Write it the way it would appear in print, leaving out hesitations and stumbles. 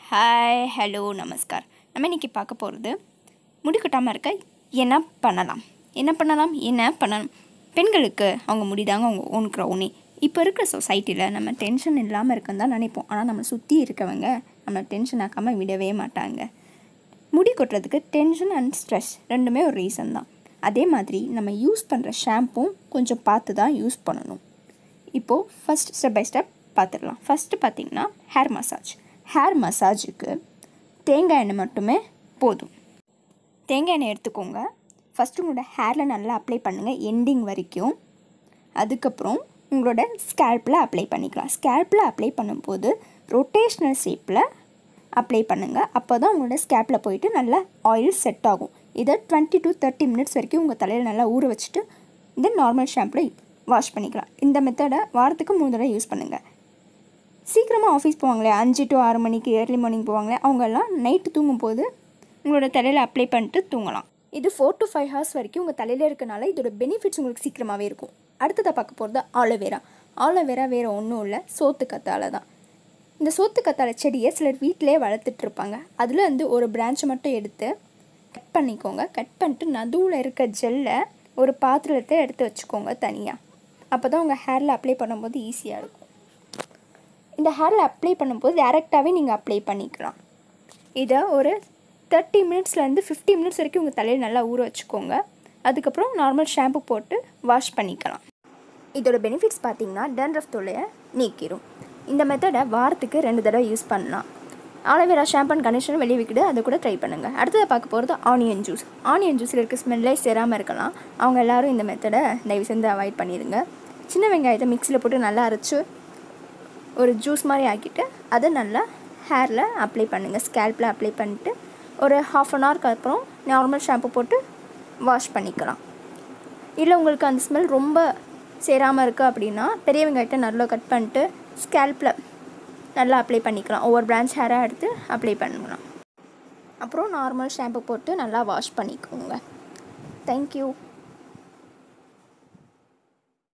Hi hello நமஸ்கார். நம்ம இன்றைக்கி பார்க்க போகிறது முடி கொட்டாமல் இருக்க என்ன பண்ணலாம். பெண்களுக்கு அவங்க முடிதாங்க அவங்க ஓன் க்ரௌனி. இப்போ இருக்கிற சொசைட்டியில் நம்ம டென்ஷன் இல்லாமல் இருக்குன்னு தான் நினைப்போம். ஆனால் நம்ம சுற்றி இருக்கவங்க நம்ம டென்ஷன் ஆக்காமல் விடவே மாட்டாங்க. முடி கொட்டுறதுக்கு டென்ஷன் அண்ட் ஸ்ட்ரெஸ் ரெண்டுமே ஒரு ரீசன் தான். அதே மாதிரி நம்ம யூஸ் பண்ணுற ஷாம்பும் கொஞ்சம் பார்த்து தான் யூஸ் பண்ணணும். இப்போது ஃபஸ்ட் ஸ்டெப் பை ஸ்டெப் பார்த்துடலாம். ஃபஸ்ட்டு பார்த்திங்கன்னா ஹேர் மசாஜுக்கு தேங்காய் எண்ணெய் மட்டுமே போதும். தேங்காய் எண்ணெய் எடுத்துக்கோங்க. ஃபஸ்ட்டு உங்களோட ஹேரில் நல்லா அப்ளை பண்ணுங்கள் எண்டிங் வரைக்கும். அதுக்கப்புறம் உங்களோட ஸ்கேல்பில் அப்ளை பண்ணிக்கலாம். ஸ்கேல்பில் அப்ளை பண்ணும்போது ரொட்டேஷ்னல் ஷேப்பில் அப்ளை பண்ணுங்கள். அப்போ தான் உங்களோட ஸ்கேல்பில் போயிட்டு நல்லா ஆயில் செட் ஆகும். இதை 20 to 30 மினிட்ஸ் வரைக்கும் உங்கள் தலையில் நல்லா ஊற வச்சுட்டு இந்த நார்மல் ஷாம்பில் வாஷ் பண்ணிக்கலாம். இந்த மெத்தடை வாரத்துக்கு 3 தடவை யூஸ் பண்ணுங்கள். சீக்கிரமாக ஆஃபீஸ் போவாங்களே 5 to 6 மணிக்கு ஏர்லி மார்னிங் போவாங்களே அவங்கெல்லாம் நைட்டு தூங்கும்போது உங்களோட தலையில் அப்ளை பண்ணிட்டு தூங்கலாம். இது 4 to 5 ஹவர்ஸ் வரைக்கும் உங்கள் தலையில் இருக்கனால இதோட பெனிஃபிட்ஸ் உங்களுக்கு சீக்கிரமாகவே இருக்கும். அடுத்ததாக பார்க்க போகிறது ஆலோவேரா வேறு ஒன்றும் இல்லை, சோத்துக்கத்தாழை தான். இந்த சோத்துக்கத்தாழை செடியை சிலர் வீட்டிலே வளர்த்துட்ருப்பாங்க. அதில் வந்து ஒரு பிரான்ச்சை மட்டும் எடுத்து கட் பண்ணிக்கோங்க. கட் பண்ணிட்டு நடுவில் இருக்க ஜெல்லை ஒரு பாத்திரத்தை எடுத்து வச்சுக்கோங்க தனியாக. அப்போ தான் உங்கள் ஹேரில் அப்ளை பண்ணும்போது ஈஸியாக இருக்கும். இந்த ஹேரில் அப்ளை பண்ணும்போது டேரெக்டாகவே நீங்கள் அப்ளை பண்ணிக்கலாம். இதை ஒரு 30 மினிட்ஸ்லேருந்து 50 மினிட்ஸ் வரைக்கும் உங்கள் தலையில் நல்லா ஊற வச்சுக்கோங்க. அதுக்கப்புறம் நார்மல் ஷாம்பு போட்டு வாஷ் பண்ணிக்கலாம். இதோட பெனிஃபிட்ஸ் பார்த்திங்கன்னா டேண்ட்ரஃப் தொல்லையை நீக்கிடும். இந்த மெத்தடை வாரத்துக்கு 2 தடவை யூஸ் பண்ணலாம். ஆலோவேரா ஷாம்பு அண்ட் கண்டிஷனர் வெளியே விற்கிது, அதை கூட ட்ரை பண்ணுங்கள். அடுத்ததை பார்க்க போகிறது ஆனியன் ஜூஸில் இருக்க ஸ்மெல்லே சேராமல் இருக்கலாம். அவங்க எல்லோரும் இந்த மெத்தடை தயவு செஞ்சு அவாய்ட் பண்ணிடுங்க. சின்ன வெங்காயத்தை மிக்சியில் போட்டு நல்லா அரைச்சி ஒரு ஜூஸ் மாதிரி ஆக்கிட்டு அதை நல்லா ஹேரில் அப்ளை பண்ணுங்கள். ஸ்கேல்பில் அப்ளை பண்ணிட்டு ஒரு 1/2 அன் ஹவருக்கு அப்புறம் நார்மல் ஷாம்பு போட்டு வாஷ் பண்ணிக்கலாம். இல்லை உங்களுக்கு அந்த ஸ்மெல் ரொம்ப சேராமல் இருக்குது அப்படின்னா பெரிய வெங்காயத்தை நல்லா கட் பண்ணிட்டு ஸ்கேல்பில் நல்லா அப்ளை பண்ணிக்கலாம். ஒவ்வொரு பிரான்ச் ஹேராக எடுத்து அப்ளை பண்ணலாம். அப்புறம் நார்மல் ஷாம்பு போட்டு நல்லா வாஷ் பண்ணிக்கோங்க. தேங்க்யூ.